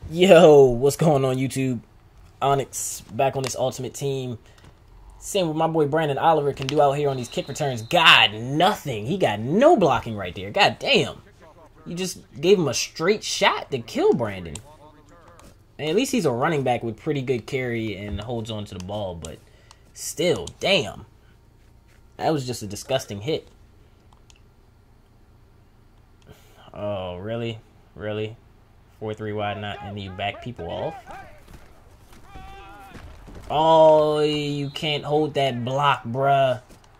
Yo, what's going on YouTube? Onyx back on this ultimate team. Seeing what my boy Brandon Oliver can do out here on these kick returns. God, nothing. He got no blocking right there. God damn. You just gave him a straight shot to kill Brandon. And at least he's a running back with pretty good carry and holds on to the ball, but still, damn. That was just a disgusting hit. Oh, really? Really? 4-3 wide not, and you back people off? Oh, you can't hold that block, bruh.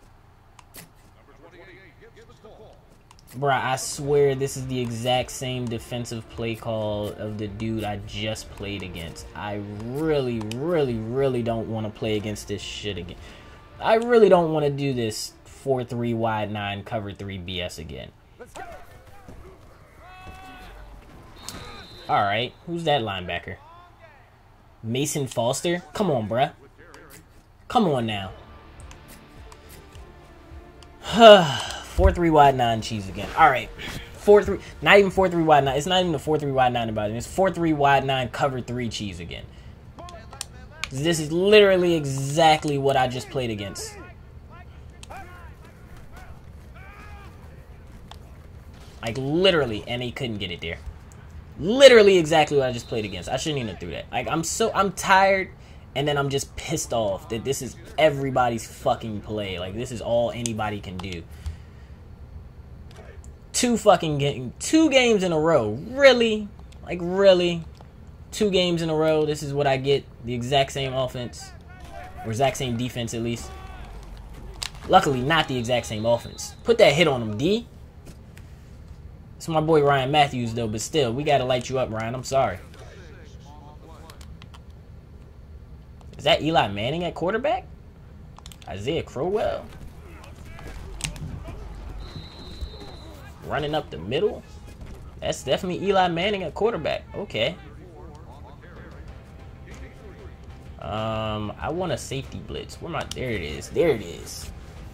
Bruh, I swear this is the exact same defensive play call of the dude I just played against. I really, really, really don't want to play against this shit again. I really don't want to do this 4-3 wide 9 cover 3 BS again. Alright, who's that linebacker? Mason Foster? Come on, bruh. Come on now. 4-3 wide 9 cheese again. Alright. 4-3. Not even 4-3 wide 9. It's not even a 4-3 wide 9 about it. It's 4-3 wide 9 cover 3 cheese again. This is literally exactly what I just played against. Like, literally. And he couldn't get it there. Literally exactly what I just played against. I shouldn't even have threw that. Like, I'm tired, and then I'm just pissed off that this is everybody's fucking play. Like, this is all anybody can do. Two games in a row. Really? Like, really? 2 games in a row, this is what I get. The exact same offense. Or exact same defense, at least. Luckily, not the exact same offense. Put that hit on him, D. It's my boy Ryan Matthews, though, but still, we gotta light you up, Ryan. I'm sorry. Is that Eli Manning at quarterback? Isaiah Crowell? Running up the middle? That's definitely Eli Manning at quarterback. Okay. I want a safety blitz. Where am I? There it is. There it is.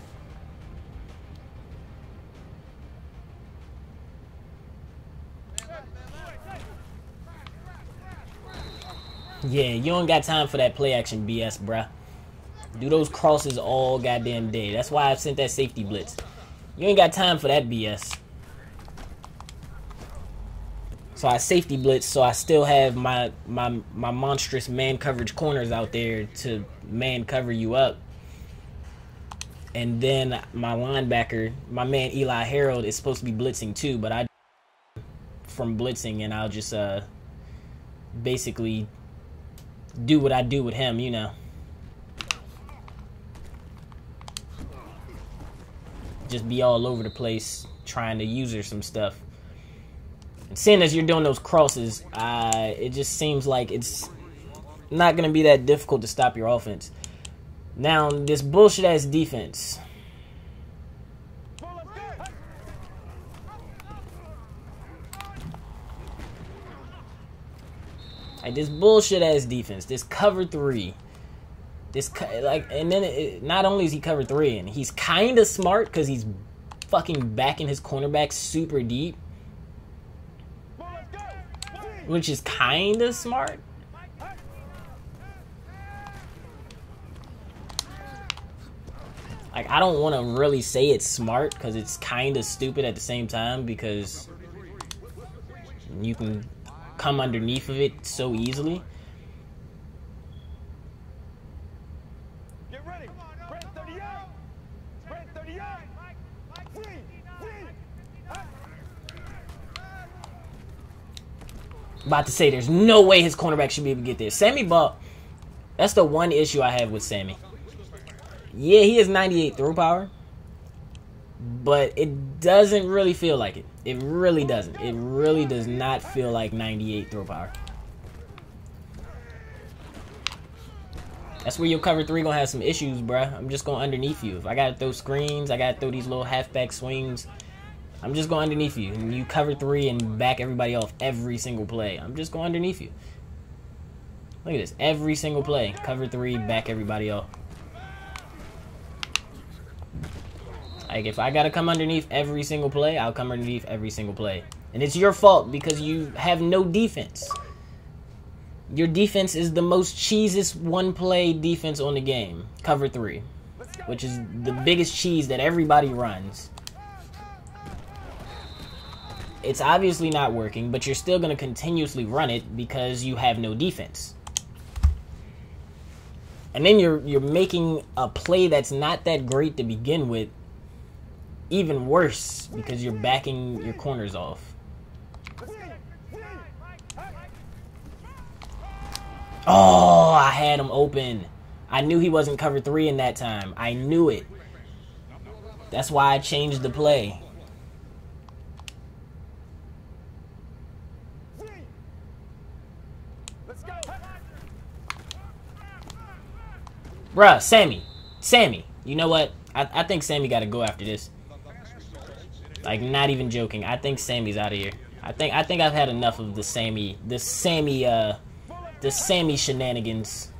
Yeah, you don't got time for that play action BS, bruh. Do those crosses all goddamn day. That's why I sent that safety blitz. You ain't got time for that BS. So I safety blitz, so I still have my monstrous man coverage corners out there to man cover you up. And then my linebacker, my man Eli Harold, is supposed to be blitzing too, but I from blitzing, and I'll just basically do what I do with him, you know. Just be all over the place trying to use her some stuff. And seeing as you're doing those crosses, it just seems like it's not going to be that difficult to stop your offense. Now, this bullshit-ass defense. Like, this bullshit-ass defense, this cover 3, and then not only is he cover 3, and he's kind of smart because he's fucking backing his cornerback super deep, which is kind of smart. Like, I don't want to really say it's smart because it's kind of stupid at the same time, because you can come underneath of it so easily. Get ready. About to say, there's no way his cornerback should be able to get there. Sammy Ball, that's the one issue I have with Sammy. Yeah, he has 98 throw power, but it doesn't really feel like it. It really doesn't. It really does not feel like 98 throw power. That's where your cover 3 gonna have some issues, bruh. I'm just going underneath you. If I gotta throw screens, I gotta throw these little halfback swings, I'm just going underneath you. And you cover 3 and back everybody off every single play. I'm just going underneath you. Look at this. Every single play. Cover 3, back everybody off. Like, if I gotta come underneath every single play, I'll come underneath every single play. And it's your fault because you have no defense. Your defense is the most cheesiest one-play defense on the game. Cover 3. Which is the biggest cheese that everybody runs. It's obviously not working, but you're still going to continuously run it because you have no defense. And then you're making a play that's not that great to begin with even worse because you're backing your corners off. Oh, I had him open. I knew he wasn't cover 3 in that time. I knew it. That's why I changed the play. Bruh, Sammy, you know what? I think Sammy got to go after this. Like, not even joking. I think Sammy's out of here. I think I've had enough of the Sammy shenanigans.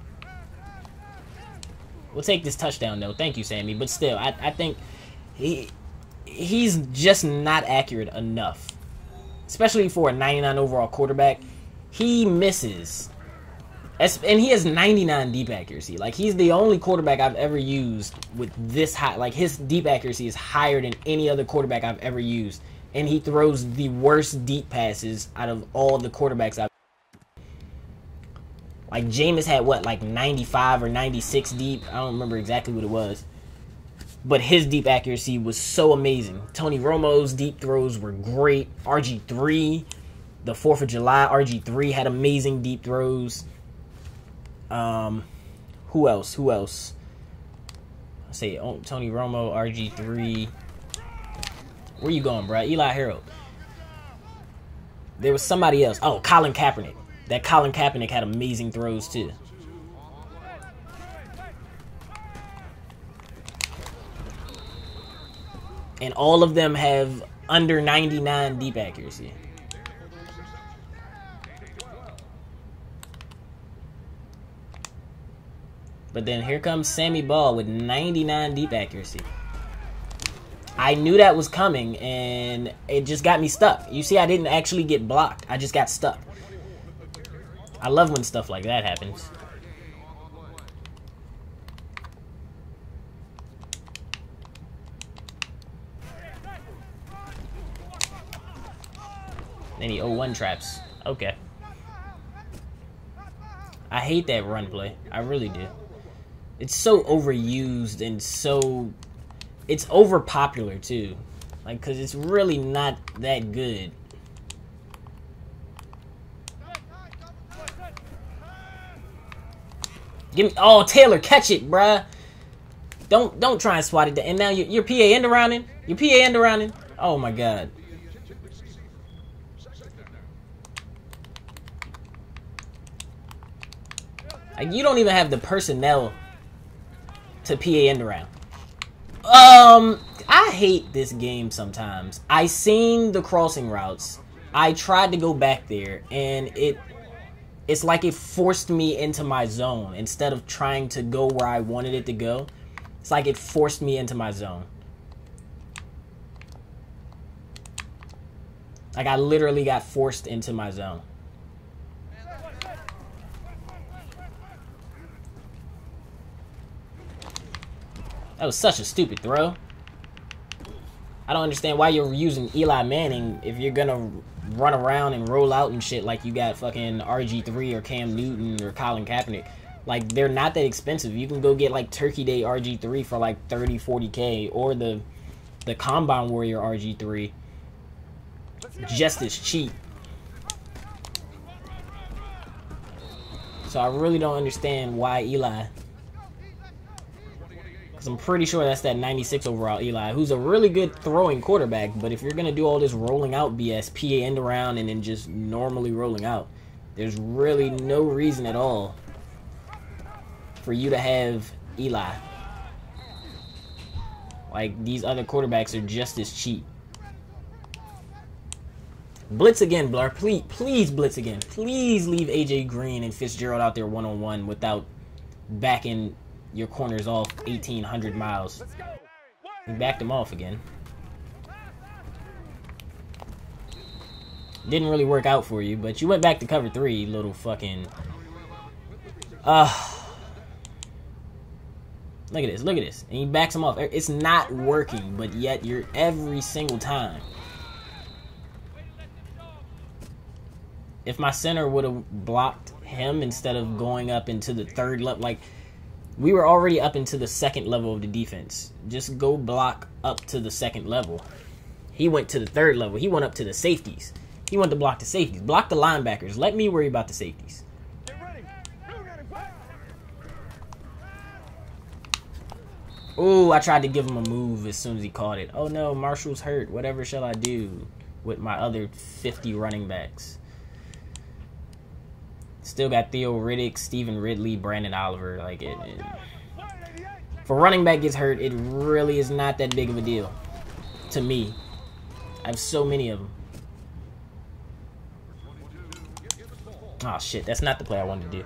We'll take this touchdown, though. Thank you, Sammy. But still, I think he's just not accurate enough. Especially for a 99 overall quarterback. He misses. And he has 99 deep accuracy. Like, he's the only quarterback I've ever used with this high. Like, his deep accuracy is higher than any other quarterback I've ever used. And he throws the worst deep passes out of all the quarterbacks I've. Like, Jameis had, what, like 95 or 96 deep? I don't remember exactly what it was. But his deep accuracy was so amazing. Tony Romo's deep throws were great. RG3, the 4th of July, RG3 had amazing deep throws. Who else? I say Tony Romo, RG3. Where you going, bro? Eli Harold. There was somebody else. Oh, Colin Kaepernick. That Colin Kaepernick had amazing throws too. And all of them have under 99 deep accuracy. But then here comes Sammy Ball with 99 deep accuracy. I knew that was coming, and it just got me stuck. You see, I didn't actually get blocked. I just got stuck. I love when stuff like that happens. Then he 0-1 traps. Okay. I hate that run play. I really do. It's so overused and so... It's overpopular, too. Like, because it's really not that good. Give me... Oh, Taylor, catch it, bruh. Don't try and swat it. And now your PA end arounding. Your PA end arounding. Oh, my God. Like, you don't even have the personnel to PA end around. I hate this game sometimes. I seen the crossing routes. I tried to go back there, and it's like it forced me into my zone instead of trying to go where I wanted it to go. It's like it forced me into my zone. Like, I literally got forced into my zone. That was such a stupid throw. I don't understand why you're using Eli Manning if you're gonna run around and roll out and shit like you got fucking RG3 or Cam Newton or Colin Kaepernick. Like, they're not that expensive. You can go get like Turkey Day RG3 for like 30, 40K, or the Combine Warrior RG3 just as cheap. So I really don't understand why Eli. I'm pretty sure that's that 96 overall Eli, who's a really good throwing quarterback, but if you're going to do all this rolling out BS, PA end around, and then just normally rolling out, there's really no reason at all for you to have Eli. Like, these other quarterbacks are just as cheap. Blitz again, Blur. Please blitz again. Please leave AJ Green and Fitzgerald out there one-on-one without backing your corners off 1,800 miles. We backed him off again. Didn't really work out for you, but you went back to cover 3, little fucking Look at this. Look at this. And he backs him off. It's not working, but yet you're every single time. If my center would have blocked him instead of going up into the third level, like, we were already up into the second level of the defense. Just go block up to the second level. He went to the third level. He went up to the safeties. He went to block the safeties. Block the linebackers. Let me worry about the safeties. Oh, I tried to give him a move as soon as he caught it. Oh no, Marshall's hurt. Whatever shall I do with my other 50 running backs? Still got Theo Riddick, Stephen Ridley, Brandon Oliver. Like if a running back gets hurt, it really is not that big of a deal to me. I have so many of them. Oh shit, that's not the play I wanted to do.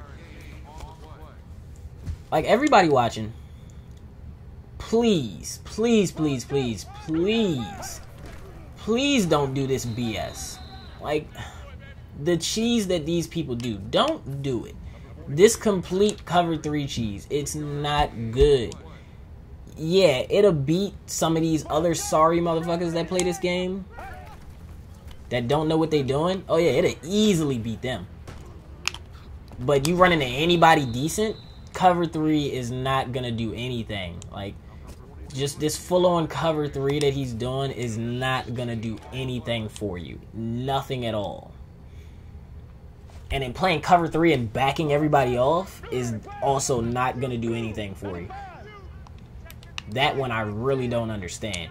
Like, everybody watching, please, please, please, please, please, please don't do this BS. Like, the cheese that these people do, don't do it. This complete cover 3 cheese, it's not good. Yeah, it'll beat some of these other sorry motherfuckers that play this game that don't know what they doing. Oh yeah, it'll easily beat them. But you run into anybody decent, cover 3 is not gonna do anything. Like, just this full-on cover 3 that he's doing is not gonna do anything for you. Nothing at all. And then playing cover 3 and backing everybody off is also not gonna do anything for you. That one I really don't understand.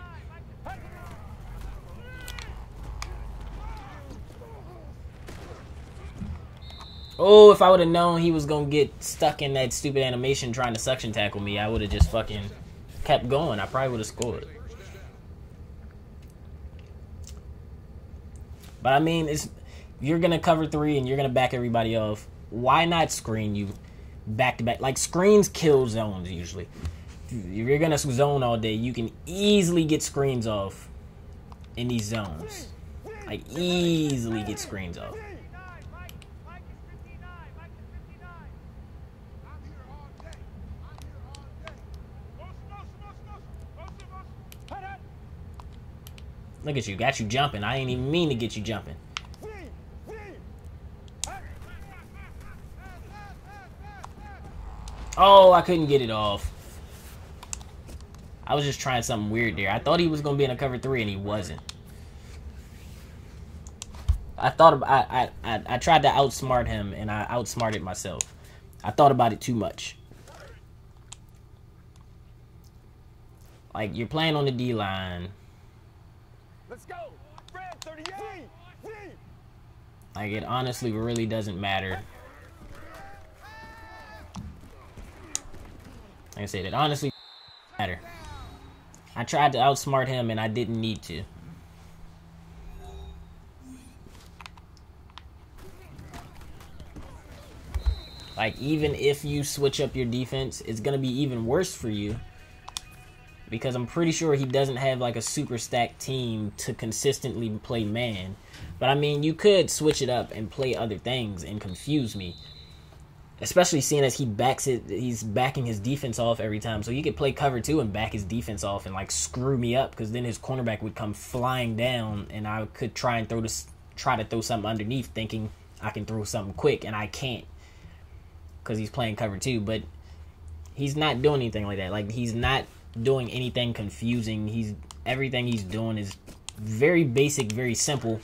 Oh, if I would have known he was going to get stuck in that stupid animation trying to suction tackle me, I would have just fucking kept going. I probably would have scored. But I mean, you're going to cover 3 and you're going to back everybody off. Why not screen you back to back? Like, screens kill zones usually. If you're going to zone all day, you can easily get screens off in these zones. Like, easily get screens off. Look at you, got you jumping. I ain't even mean to get you jumping. Oh, I couldn't get it off. I was just trying something weird there. I thought he was gonna be in a cover 3 and he wasn't. I thought I tried to outsmart him and I outsmarted myself. I thought about it too much. Like, you're playing on the D line. Let's go. Fred, 38. Like, it honestly really doesn't matter. Like I said, it honestly doesn't matter. I tried to outsmart him and I didn't need to. Like, even if you switch up your defense, it's going to be even worse for you. Because I'm pretty sure he doesn't have, like, a super stacked team to consistently play man. But, I mean, you could switch it up and play other things and confuse me. Especially seeing as he's backing his defense off every time. So he could play cover 2 and back his defense off and, like, screw me up. Because then his cornerback would come flying down and I could try to throw something underneath thinking I can throw something quick. And I can't. Because he's playing cover 2. But he's not doing anything like that. Like, he's not doing anything confusing. Everything he's doing is very basic, very simple,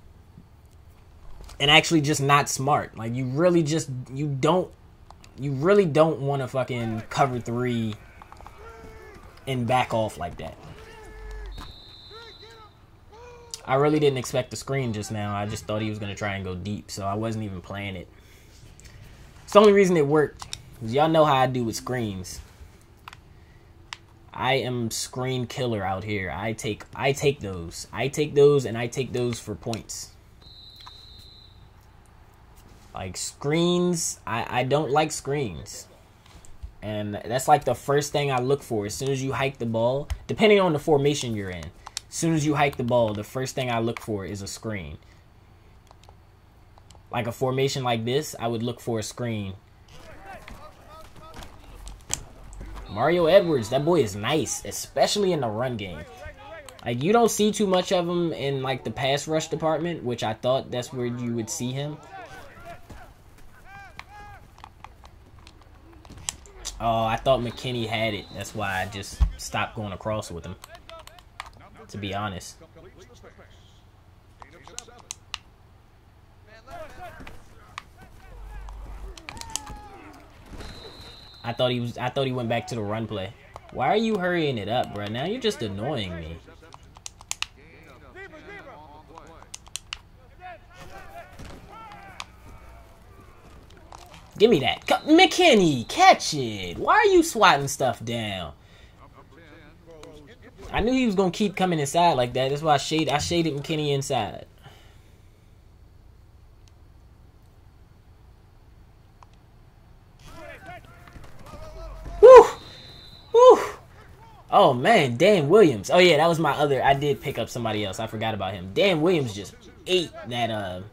and actually just not smart. Like, you really don't want to fucking cover 3 and back off like that. I really didn't expect the screen just now. I just thought he was going to try and go deep, so I wasn't even playing it. It's the only reason it worked, because y'all know how I do with screens. I am screen killer out here. I take those. I take those and I take those for points. Like, screens, I don't like screens. And that's like the first thing I look for as soon as you hike the ball, depending on the formation you're in. As soon as you hike the ball, the first thing I look for is a screen. Like a formation like this, I would look for a screen. Mario Edwards, that boy is nice, especially in the run game. Like, you don't see too much of him in, like, the pass rush department, which I thought that's where you would see him. Oh, I thought McKinney had it. That's why I just stopped going across with him, to be honest. I thought he went back to the run play. Why are you hurrying it up, bro? Now you're just annoying me. Give me that. McKinney, catch it. Why are you swatting stuff down? I knew he was going to keep coming inside like that. That's why I shaded McKinney inside. Woo! Woo! Oh, man. Dan Williams. Oh, yeah, that was my other. I did pick up somebody else. I forgot about him. Dan Williams just ate that,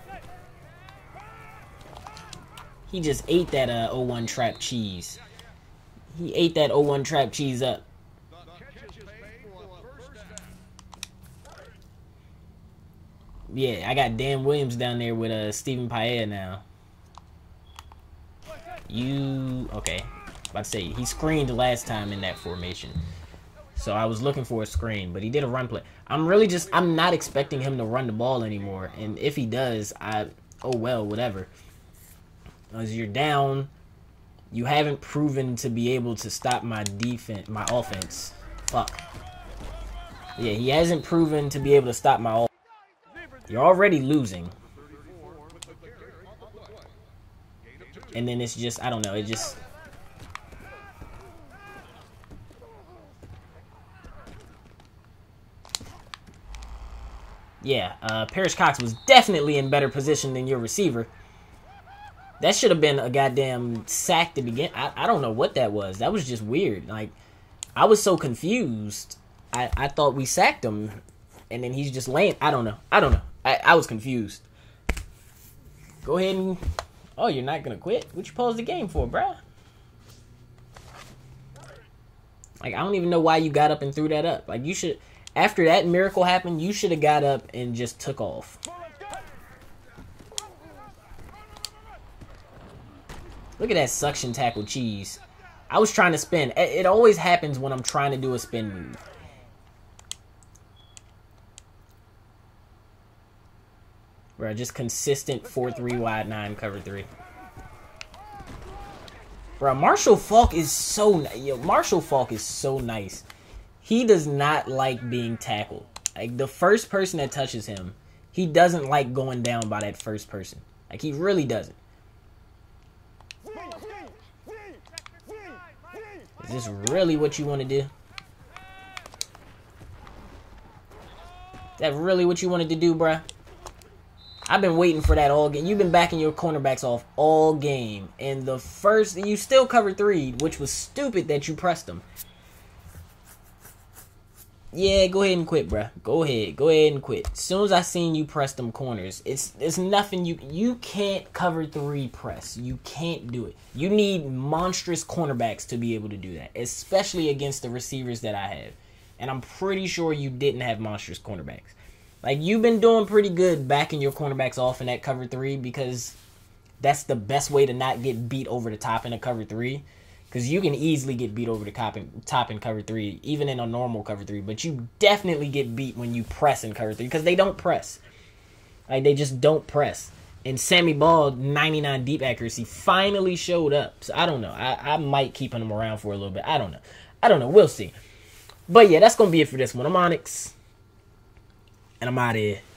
He just ate that 0-1 trap cheese. He ate that 0-1 trap cheese up. Yeah, I got Dan Williams down there with Stephen Paella now. Okay. About to say, he screened last time in that formation. So I was looking for a screen, but he did a run play. I'm not expecting him to run the ball anymore. And if he does, oh well, whatever. As you're down, you haven't proven to be able to stop my offense. Fuck. Yeah, he hasn't proven to be able to stop my offense. You're already losing. And then it's just, I don't know, it just... Yeah, Parrish Cox was definitely in better position than your receiver. That should have been a goddamn sack to begin. I don't know what that was. That was just weird. Like, I was so confused. I thought we sacked him, and then he's just laying. I don't know. I was confused. Go ahead and... Oh, you're not going to quit? What you paused the game for, bruh? Like, I don't even know why you got up and threw that up. Like, you should... After that miracle happened, you should have got up and just took off. Look at that suction tackle cheese. I was trying to spin. It always happens when I'm trying to do a spin move. Bro, just consistent 4-3 wide 9 cover 3. Bro, Marshall Faulk is so nice. He does not like being tackled. Like, the first person that touches him, he doesn't like going down by that first person. Like, he really doesn't. Is this really what you want to do? Is that really what you wanted to do, bruh? I've been waiting for that all game. You've been backing your cornerbacks off all game. And the first... You still covered 3, which was stupid that you pressed them. Yeah, go ahead and quit, bruh. Go ahead and quit. As soon as I seen you press them corners, it's nothing you can't cover 3 press. You can't do it. You need monstrous cornerbacks to be able to do that, especially against the receivers that I have. And I'm pretty sure you didn't have monstrous cornerbacks. Like, you've been doing pretty good backing your cornerbacks off in that cover 3 because that's the best way to not get beat over the top in a cover 3. Because you can easily get beat over the top in cover 3, even in a normal cover 3. But you definitely get beat when you press in cover 3, because they don't press. Like, they just don't press. And Sammy Ball, 99 deep accuracy, finally showed up. So, I don't know. I might keep him around for a little bit. I don't know. We'll see. But, yeah, that's going to be it for this one. I'm Onyx. And I'm out of here.